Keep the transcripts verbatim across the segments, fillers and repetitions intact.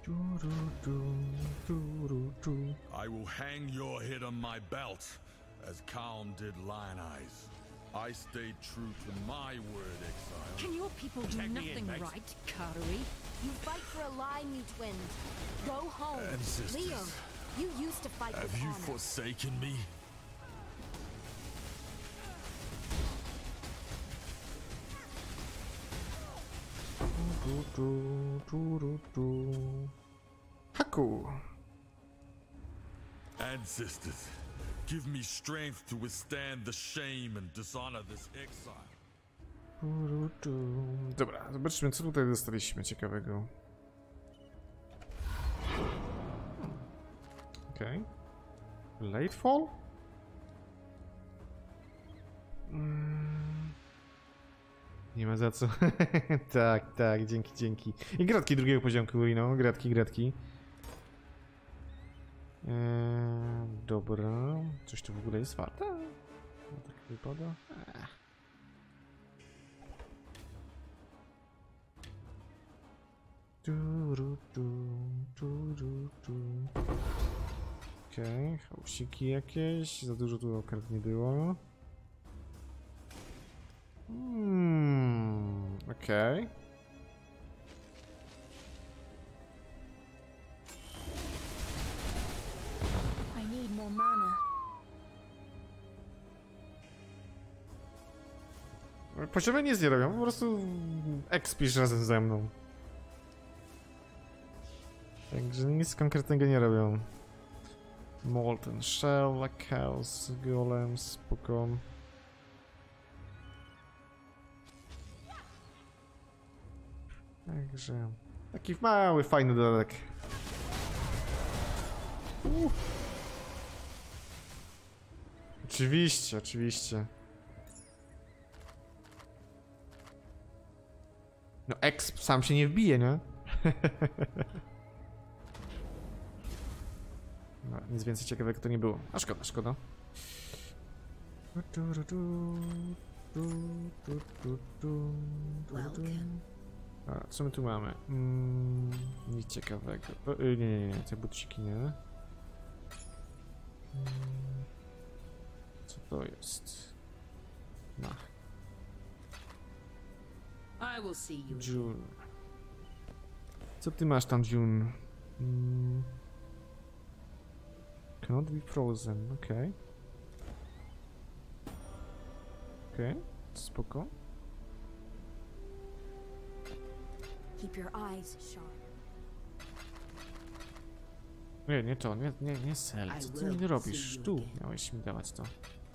I will hang your head on my belt, as Calm did Lion Eyes. I stayed true to my word, exile. Can your people do Check me nothing in, mate. right, Karui? You fight for a line, you twins. Go home. Ancestors, Leo, you used to fight have with you honor. forsaken me? Haku. Ancestors, give me strength to withstand the shame and dishonor this exile. Dobra, zobaczmy, co tutaj dostaliśmy ciekawego. Okej. Okay. Latefall? Mm. Nie ma za co. Tak, tak, dzięki, dzięki. I gratki drugiego poziomku, no, gratki, gratki. Eee, dobra. Coś tu w ogóle jest warte? No tak wypada. Eee. Tu, tu, tu, tu, tu. Okej, okay, chaosiki jakieś. Za dużo tu kart nie było. Hmm, okej. Okay. I need more mana. Poziomy nic nie robią, po prostu expisz razem ze mną. Także nic konkretnego nie robią. Molten Shell, Chaos, Golem, spoko. Także taki mały, fajny dodatek. Uh. Oczywiście, oczywiście. No exp sam się nie wbije, nie? No, nic więcej ciekawego to nie było. A szkoda, szkoda. A, co my tu mamy? Mm, nic ciekawego. O, nie, nie, nie, te buciki nie. Mm, co to jest? No. I will see you. June. Co ty masz tam, June? Mm. Cannot be frozen, okej. Okay. Okej, okay. Spoko. Keep your eyes sharp. Nie, nie to, nie, nie, nie sel. Co ty mi robisz? Tu miałeś mi dawać to.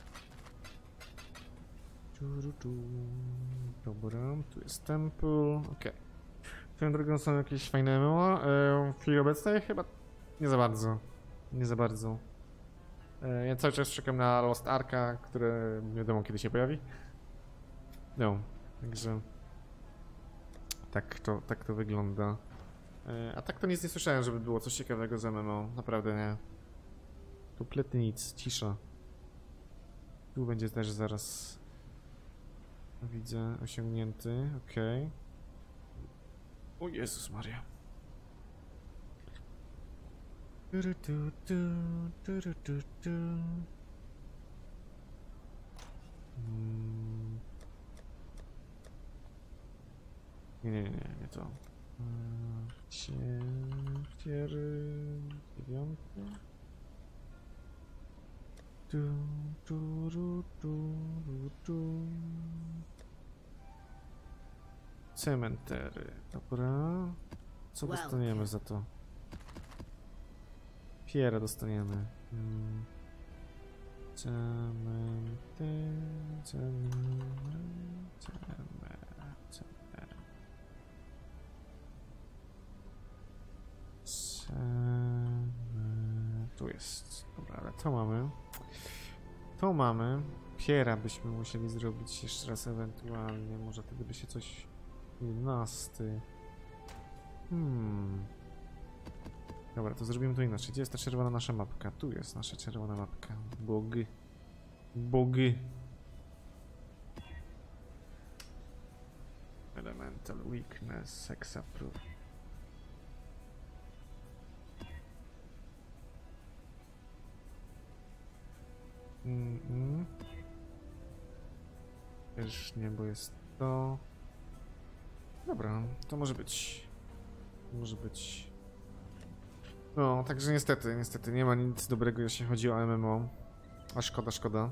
Dobra, tu jest temple, okej. Okay. Swoją drogą są jakieś fajne M M O. W chwili obecnej chyba nie za bardzo. Nie za bardzo. Ja cały czas czekam na Lost Arka, które nie wiadomo kiedy się pojawi. No, także tak to, tak to wygląda. A tak to nic nie słyszałem, żeby było coś ciekawego z M M O. Naprawdę nie. Kompletnie nic, cisza. Tu będzie też zaraz, widzę, osiągnięty, okej. Okay. O Jezus Maria. Hmm. Nie, nie, nie, nie to. Cięciery dziewiąty. Tu, tu, tu, tu, tu. Cementery, dobra. Co dostaniemy za to? Pierę dostaniemy. Hmm. Cementy, cementy, cementy. Tu jest. Dobra, ale to mamy. To mamy. Piera byśmy musieli zrobić jeszcze raz ewentualnie. Może wtedy by się coś... jedenasty. Hmm. Dobra, to zrobimy to inaczej. Gdzie jest ta czerwona nasza mapka? Tu jest nasza czerwona mapka. Bogy. Bogy. Elemental weakness, hexaproof. Mm -mm. Też nie, bo jest to... Dobra, to może być. Może być. No, także niestety, niestety nie ma nic dobrego, jeśli chodzi o M M O. A szkoda, szkoda.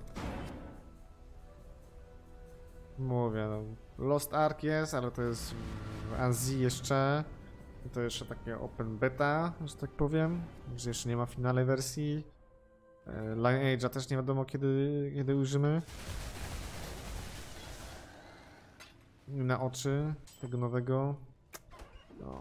Mówię, no, Lost Ark jest, ale to jest w Azji jeszcze. To jeszcze takie open beta, że tak powiem. Że jeszcze nie ma finalnej wersji. Lineage'a też nie wiadomo kiedy, kiedy użymy. Na oczy tego nowego. No.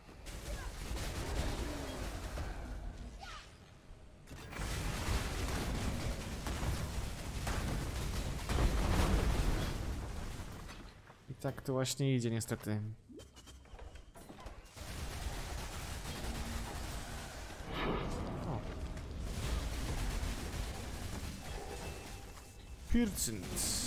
I tak to właśnie idzie niestety. O. Piercings.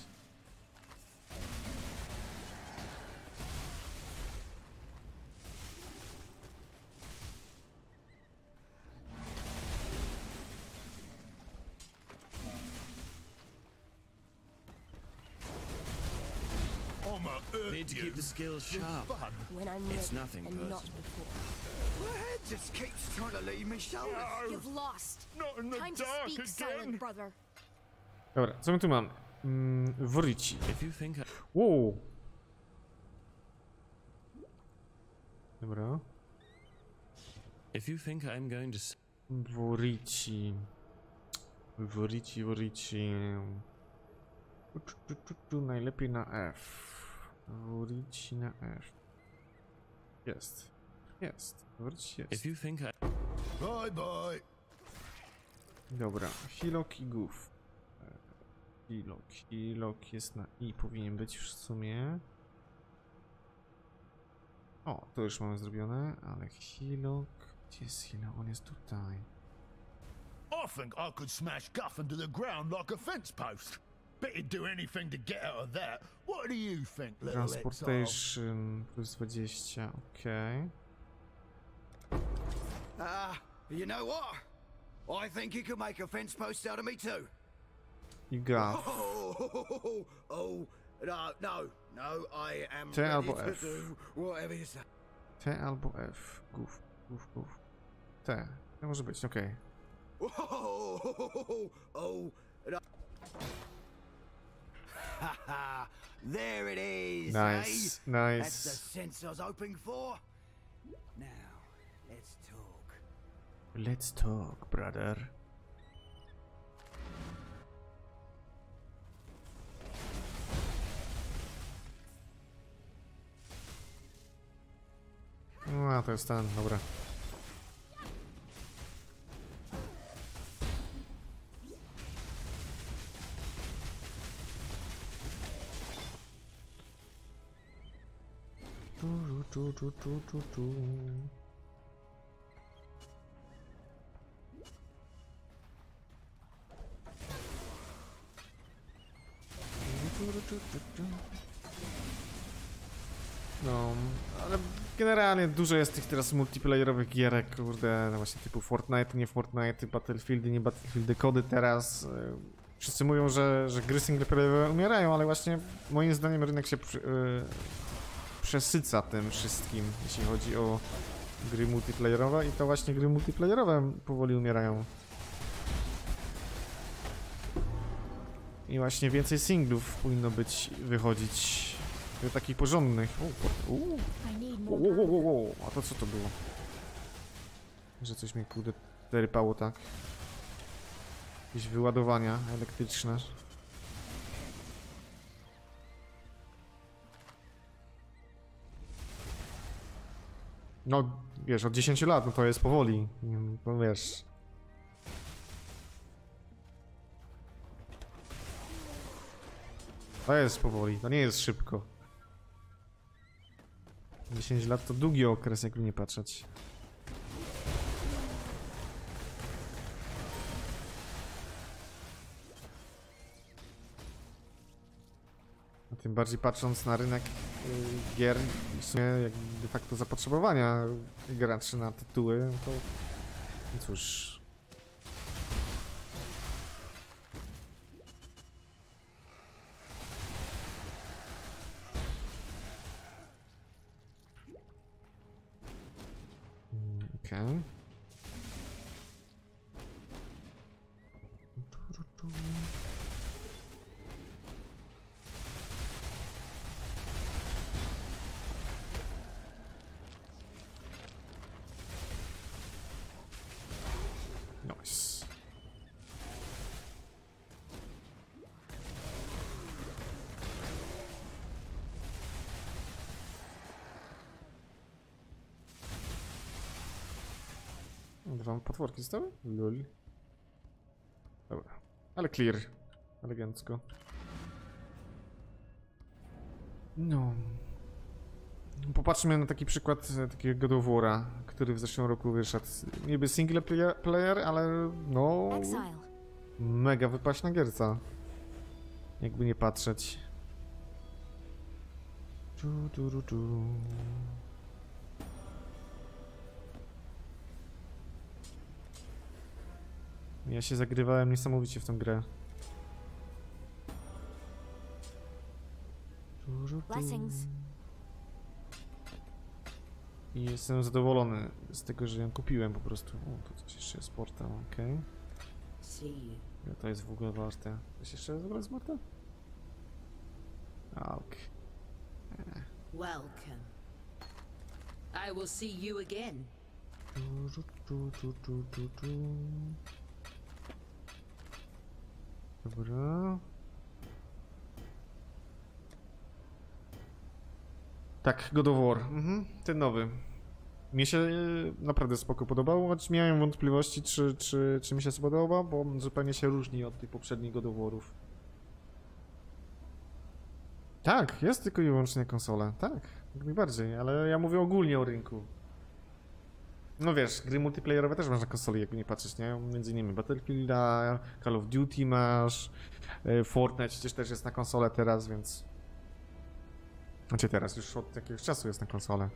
Need to keep the skills sharp. When I'm It's ready nothing and not personal. before. My head just keeps trying to leave me shoulders. You've lost. Not in the Time to dark speak, again. silent brother. Dobra, co my tu mamy? Mm, Worici. If you think I... Wow. Dobra. If you think I'm going to... s- Worici. Worici, Worici. Tu, tu, tu, tu, najlepiej na F. Worici na F. Jest. Jest. Worici jest. If you think I... Bye bye. Dobra. Hilok i Goof. Hilok. Hilok jest na I. Powinien być już w sumie. O, to już mamy zrobione, ale Hilok... Gdzie jest Hilok? On jest tutaj. I think I could smash Guff into the ground like a fence post. Bet you'd do anything to get out of that. What do you think, little exile? Transportation plus dwadzieścia, okej. Ah, you know what? I think you could make a fence post out of me too. I Gaff. Oh, oh, no, no, no, I am T ready albo to F. do whatever you say. T albo F. Goof, goof, goof. T. To może być, okej. Oh, oh, no. Ha ha, there it is, Nice, eh? That's the nice. sense I was hoping for. Now, let's talk. Let's talk, brother. No, a to jest ten, dobra. Tu, tu, tu, tu, tu, tu. No, ale generalnie dużo jest tych teraz multiplayerowych gierek, kurde, no właśnie typu Fortnite, nie Fortnite, Battlefieldy, nie Battlefieldy, kody teraz. y, Wszyscy mówią, że, że gry singleplayerowe umierają, ale właśnie moim zdaniem rynek się przy, y, przesyca tym wszystkim, jeśli chodzi o gry multiplayerowe i to właśnie gry multiplayerowe powoli umierają. I właśnie więcej singlów powinno być, wychodzić, takich porządnych. U, u, I need u, more u, powder. u, u, a to co to było? Że coś mnie kurde terypało tak. Jakieś wyładowania elektryczne. No, wiesz, od dziesięciu lat, no to jest powoli. No wiesz. To jest powoli, to nie jest szybko. dziesięć lat to długi okres, jakby nie patrzeć. A tym bardziej patrząc na rynek y, gier i w sumie jak de facto zapotrzebowania graczy na tytuły, to no cóż. Okej. Nice. Dwa potworki zostały? Lul. Dobra. Ale clear. Elegancko. No. Popatrzmy na taki przykład takiego God of War'a, który w zeszłym roku wyszedł. Niby single player, ale no... Exile. Mega wypaśna gierca. Jakby nie patrzeć. Tu, tu, tu, tu. Ja się zagrywałem niesamowicie w tę grę. Tu, tu, tu. Blessings. I jestem zadowolony z tego, że ją kupiłem po prostu. O, tu coś jeszcze jest portal, okej. Okay. See you. To jest w ogóle warte. Coś jeszcze zabrać z Marta? A, okej. Okay. Welcome. I will see you again. Tu, tu, tu, tu, tu, tu. Dobra. Tak, God of War. Mhm, ten nowy. Mnie się naprawdę spoko podobał, choć miałem wątpliwości, czy, czy, czy mi się spodoba, bo zupełnie się różni od tych poprzednich God of War'ów. Tak, jest tylko i wyłącznie konsola. Tak, jak najbardziej, ale ja mówię ogólnie o rynku. No wiesz, gry multiplayerowe też masz na konsoli, jakby nie patrzeć, nie? Między innymi Battlefielda, Call of Duty masz, Fortnite przecież też jest na konsolę teraz, więc... Znaczy teraz, już od jakiegoś czasu jest na konsolę.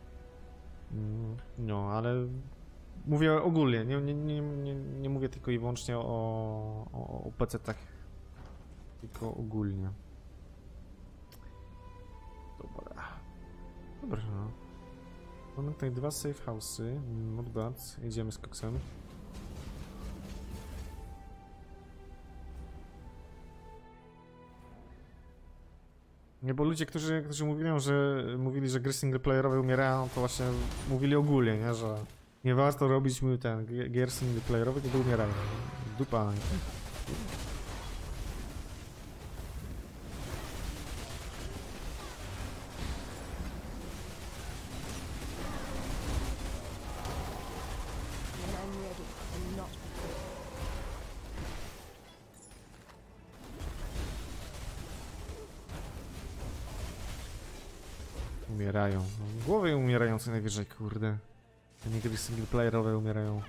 No, ale mówię ogólnie, nie, nie, nie, nie, nie mówię tylko i wyłącznie o, o, o pecetach, tylko ogólnie. Dobra. Dobra, no. Mamy tutaj dwa safe house'y, not bad, jedziemy z koksem. Nie, bo ludzie, którzy, którzy mówili, że mówili, że gry singleplayerowe umierają, to właśnie mówili ogólnie, nie, że nie warto robić ten gier singleplayerowych, kiedy umierają. Dupa. Umierają. Głowy umierające najwyżej, kurde. A nie gry singleplayerowe umierają.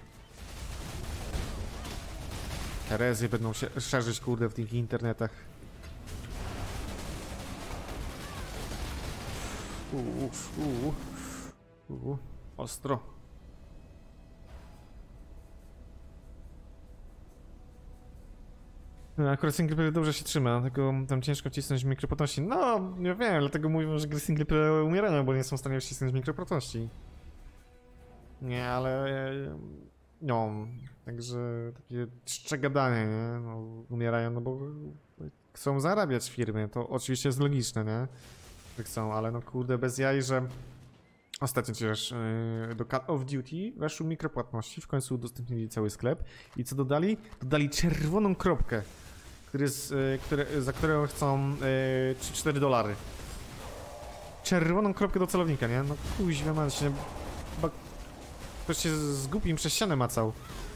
Herezje będą się szerzyć, kurde, w tych internetach. Uuu, uuu, uuu, ostro. No, akurat singleplayer dobrze się trzyma, dlatego tam ciężko wcisnąć mikropłatności. No, nie wiem, dlatego mówią, że gry singleplayerowe umierają, bo nie są w stanie wcisnąć mikropłatności. Nie, ale... No, także takie czcze gadanie, nie? No, umierają, no bo chcą zarabiać firmy, to oczywiście jest logiczne, nie? Że chcą, ale no kurde, bez jaj, że... Ostatnio przecież yy, do Call of Duty weszły mikropłatności, w końcu udostępnili cały sklep i co dodali? Dodali czerwoną kropkę, który jest, yy, które, za którą chcą yy, trzy cztery dolary. Czerwoną kropkę do celownika, nie? No kuźwa, man się... Chyba ktoś się zgubił im przez ścianę macał.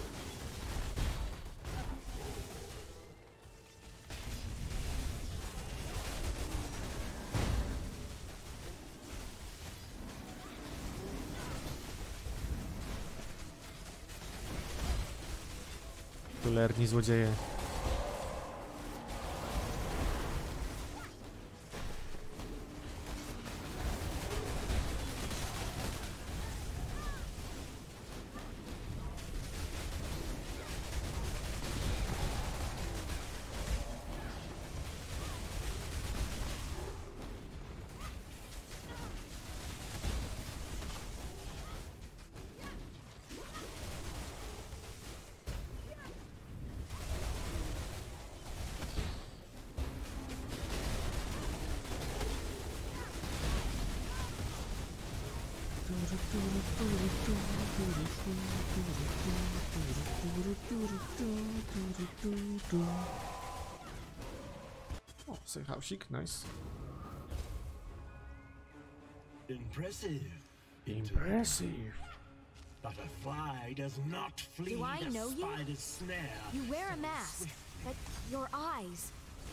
Cholerni złodzieje. O, sobie hałsik, nice. Impressive. Impressive. But a fly does not flee Do I the know you? spider's snare. You wear a mask, but your eyes.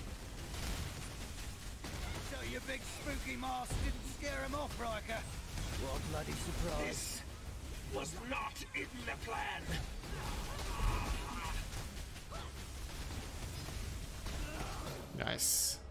So your big spooky mask didn't scare him off, Riker? What a bloody surprise. This was not in the plan. Nice.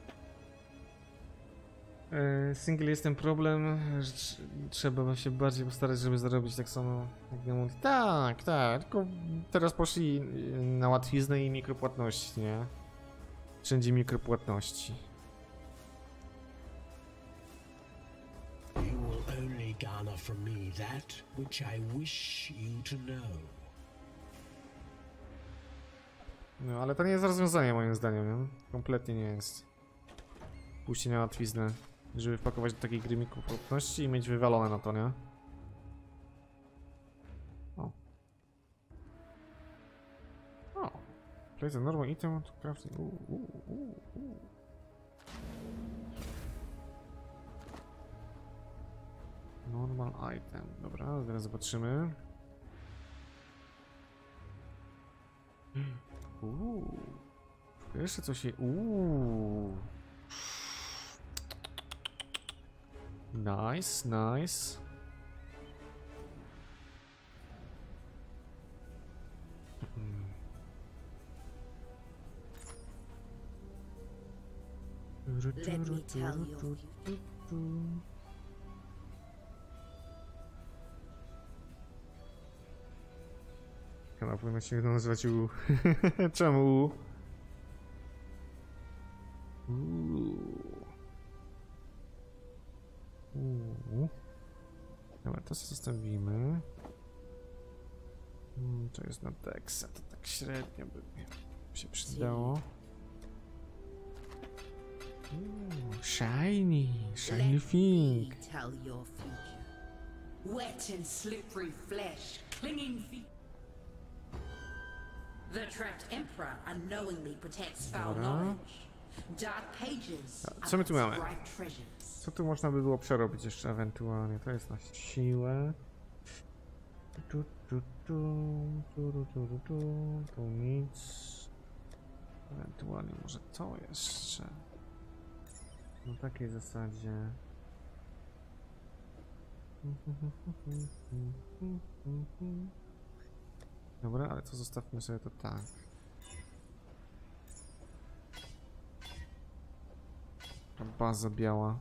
E, single jest ten problem, że tr- trzeba się bardziej postarać, żeby zarobić tak samo jak na multi. Tak, tak, tylko teraz poszli na łatwiznę i mikropłatności, nie? Wszędzie mikropłatności. You will only garner from me that which I wish you to know. No, ale to nie jest rozwiązanie moim zdaniem, nie? Kompletnie nie jest. Pójście na łatwiznę, żeby wpakować do takiej gry mikropłatności i mieć wywalone na to, nie? O. O. Place a normal item to crafting. Uuu, uuu, uuu, uuu. Normal item. Dobra, zaraz zobaczymy. Uuu. Jeszcze coś się... Uuu. Nice, nice. Let me tell you. Kanał powinno się nazywać U. Czemu? Uuu. Uuu. Dobra, to sobie zostawimy. Hmm, to jest na Dexa, to tak średnio by się przydało. Uuu, shiny, shiny thing. Let me tell your future. Wet and slippery flesh, clinging feet. The trapped emperor unknowingly protects foul Dobra. knowledge. Dark pages. A, co my tu mamy? are bright treasures. Co tu można by było przerobić jeszcze ewentualnie? To jest na siłę. Tu, tu, tu, tu, tu, tu, tu, tu, tu nic. Ewentualnie może to jeszcze. Na takiej zasadzie. Dobra, ale to zostawmy sobie to tak. Ta baza biała.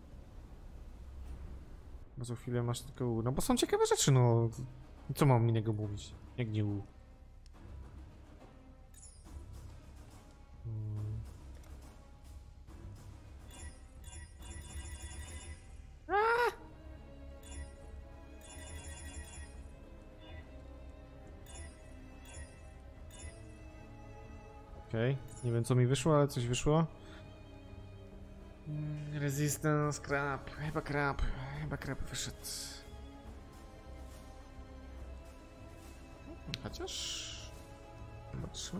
Bo za chwilę masz tylko U. No bo są ciekawe rzeczy, no. Co mam innego mówić? Jak nie U? Hmm. Okej, okay. Nie wiem co mi wyszło, ale coś wyszło. Mm, Resistance, crap, chyba crap, chyba crap wyszedł. Chociaż... Zobaczmy.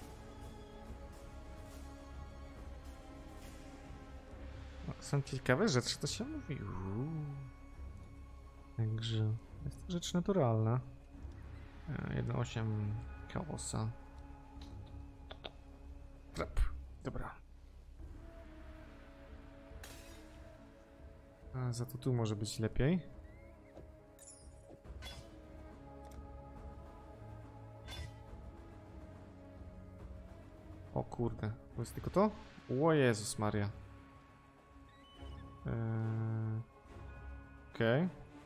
No, są ciekawe rzeczy, to się mówi. Uuu. Także jest to rzecz naturalna. jeden osiem kałosa. Crap, dobra. A za to tu może być lepiej. O kurde, to jest tylko to? O Jezus Maria. Eee... Okej. Okay.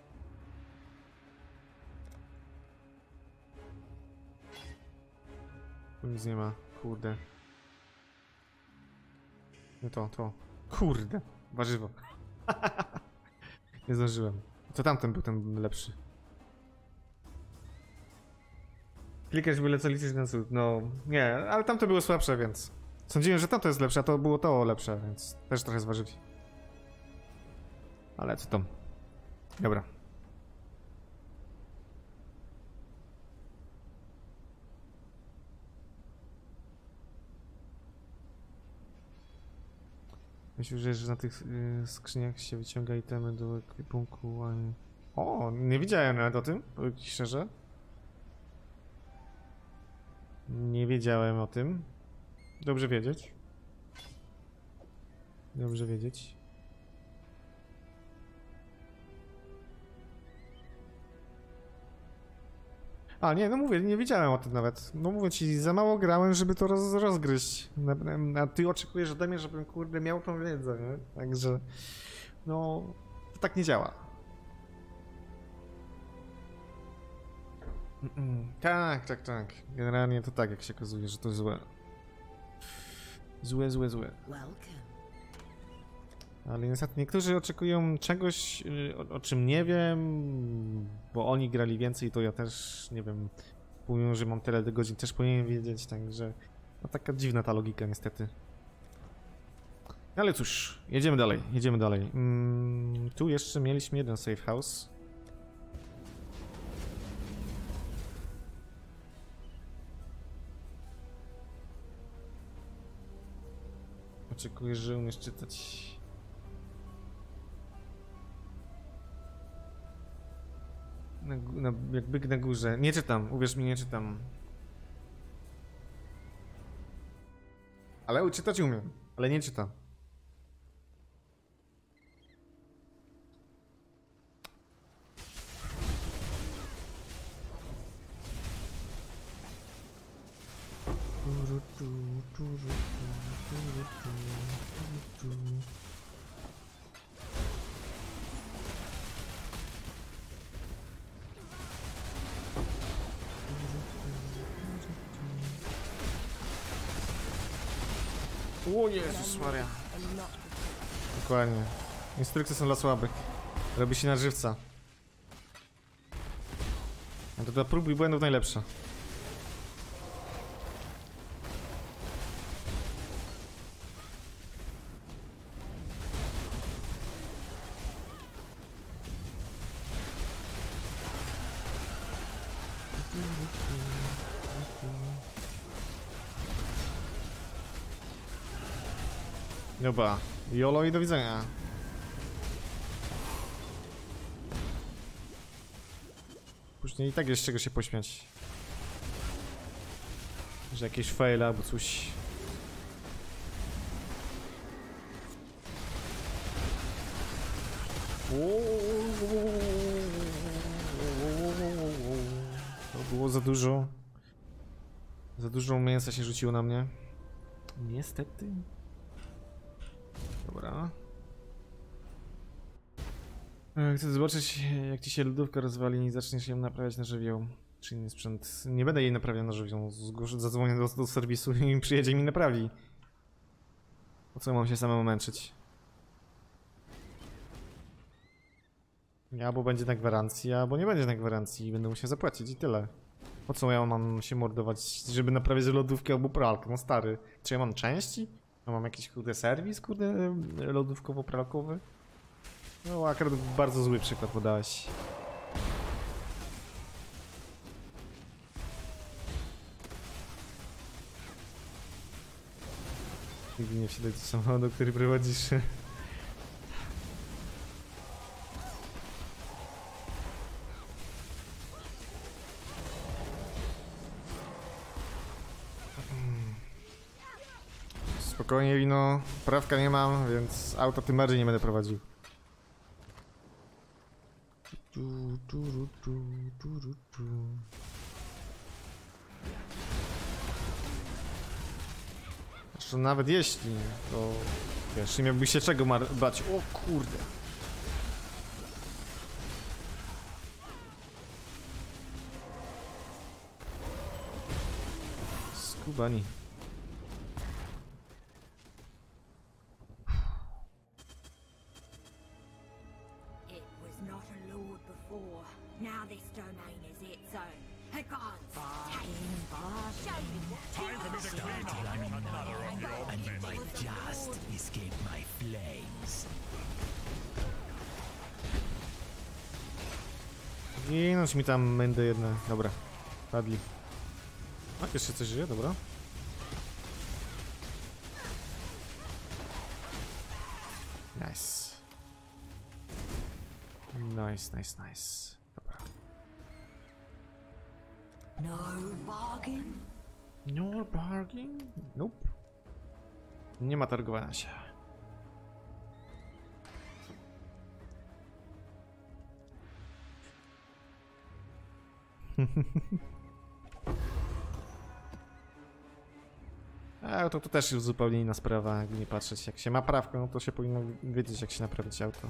Tu nic nie ma, kurde. Nie to, to. Kurde, warzywo. Nie zdążyłem. To tamten był ten lepszy. Klikać byle co liczyć na cud. No, nie, ale tamte były słabsze, więc... Sądziłem, że tamto jest lepsze, a to było to lepsze, więc też trochę zważyli. Ale co tam? Dobra, Myślę, że że na tych y, skrzyniach się wyciąga itemy do ekwipunku, a nie... O, nie wiedziałem nawet o tym, powiem ci szczerze. Nie wiedziałem o tym. Dobrze wiedzieć. Dobrze wiedzieć. A nie, no mówię, nie wiedziałem o tym nawet. No mówię ci, za mało grałem, żeby to roz, rozgryźć. A ty oczekujesz ode mnie, żebym kurde miał tą wiedzę, nie? Także... No... To tak nie działa. Mm-mm. Tak, tak, tak. Generalnie to tak, jak się okazuje, że to złe. Złe, złe, złe. Ale niestety niektórzy oczekują czegoś, o, o czym nie wiem, bo oni grali więcej, to ja też, nie wiem, pomimo, że mam tyle godzin, też powinienem wiedzieć, także no taka dziwna ta logika niestety. Ale cóż, jedziemy dalej, jedziemy dalej. Mm, tu jeszcze mieliśmy jeden safe house. Oczekuję, że umiesz czytać. Na, na, jak byk na górze. Nie czytam, uwierz mi, nie czytam. Ale czytać umiem, ale nie czytam. O Jezus Maria. Dokładnie. Instrukcje są dla słabych. Robi się na żywca. A to dla prób i błędów najlepsza. Dobra, jolo i do widzenia. Później i tak jest czego się pośmiać. Że jakieś faile albo coś. To było za dużo. Za dużo mięsa się rzuciło na mnie. Niestety. Dobra. Chcę zobaczyć, jak ci się lodówka rozwali i zaczniesz ją naprawiać na żywioł. Czy inny sprzęt. Nie będę jej naprawiał na żywioł. Zgłoszę, zadzwonię do, do serwisu i przyjedzie i mi naprawi. Po co mam się samemu męczyć? Albo będzie na gwarancji, albo nie będzie na gwarancji i będę musiał zapłacić i tyle. Po co ja mam się mordować, żeby naprawić lodówkę albo pralkę? No stary. Czy ja mam części? No mam jakiś kurde serwis, kurde, lodówkowo-pralkowy? No akurat bardzo zły przykład podałeś. Nigdy nie wsiadaj do samochodu, który prowadzisz. Spokojnie, wino, prawka nie mam, więc auto tym bardziej nie będę prowadził. Zresztą nawet jeśli, to wiesz, nie miałby się czego bać. O kurde. Skubani. Now this domain is its own. The gods take Time for me to clean up another of your And you might just escape my flames. Ginąć mi tam mędy jedne. Dobra, padli. A jeszcze coś żyje, dobra. Nice, nice, nice. Dobra. No bargain? No bargain? Nope. Nie ma targowania się. A to, to też już zupełnie inna sprawa, jakby nie patrzeć. Jak się ma prawko, no to się powinno wiedzieć, jak się naprawić auto.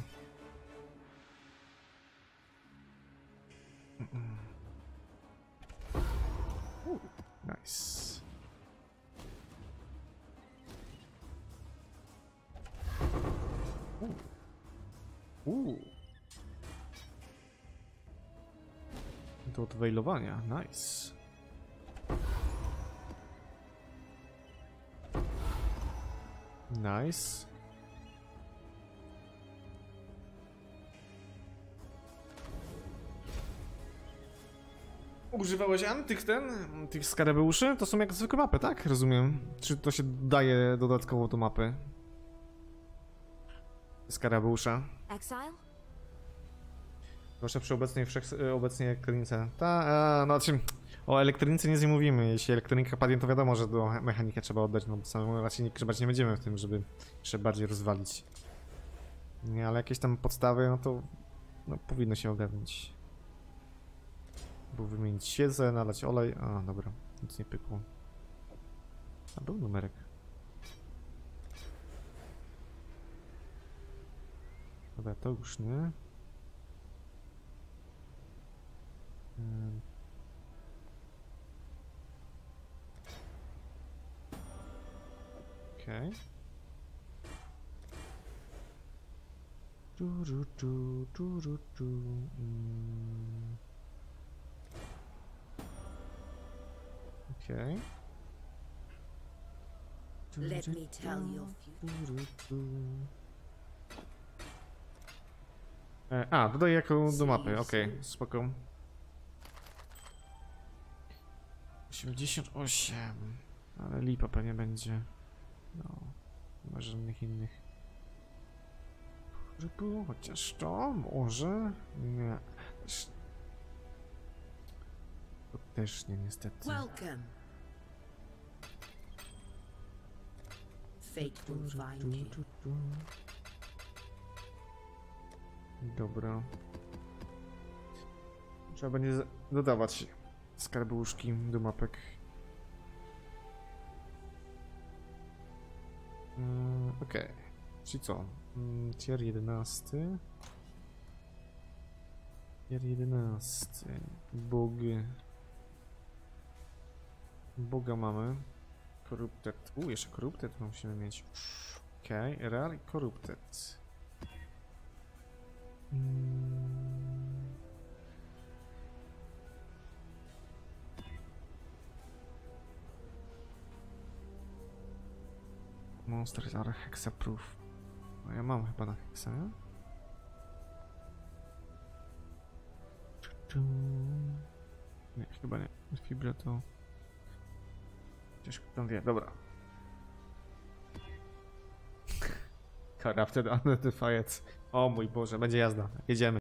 Uh, nice. Uh. Uh. Do odwejlowania, nice. Nice. Używałeś antych ten, tych skarabeuszy? To są jak zwykłe mapy, tak? Rozumiem. Czy to się dodaje dodatkowo do mapy? Skarabeusza. Exile? Proszę przy obecnej, wszech, obecnej elektronice. Ta, a, no czym? O elektronice nic nie mówimy. Jeśli elektronika padnie, to wiadomo, że do mechanika trzeba oddać, no bo samemu raczej nie grzebać nie będziemy w tym, żeby jeszcze bardziej rozwalić. Nie, ale jakieś tam podstawy, no to no, powinno się ogarnąć. Bo wymienić świecę, nalać olej. A, dobra, nic nie pykło. A był numerek. Dobra, to już nie. Hmm. Okej. Okay. Tu, tu, tu, tu, tu, tu. Mm. Okej. Okay. Let me tell your future. E, a, dodaję jako do mapy, okej, okay, spoko. osiemdziesiąt osiem, ale lipa pewnie będzie. No, nie ma żadnych innych. Chociaż to może? Nie. Też... To też nie, niestety. Welcome. Fate will find you. Dobra. Trzeba będzie dodawać skarbuszki do mapek. Mm, Okej. Okay. Czyli co? Mm, tier jedenasty. Tier jedenasty. Bóg. Boga mamy. Corrupted. U, jeszcze Corrupted musimy mieć. Okej, okay. Rare i Corrupted. Hmm. Monsters are hexaproof. No ja mam chyba na hexa, nie? Nie, chyba nie. Fibra to... Chociaż kto wie, dobra. Corrupted Unidentified. O mój Boże, będzie jazda. Jedziemy.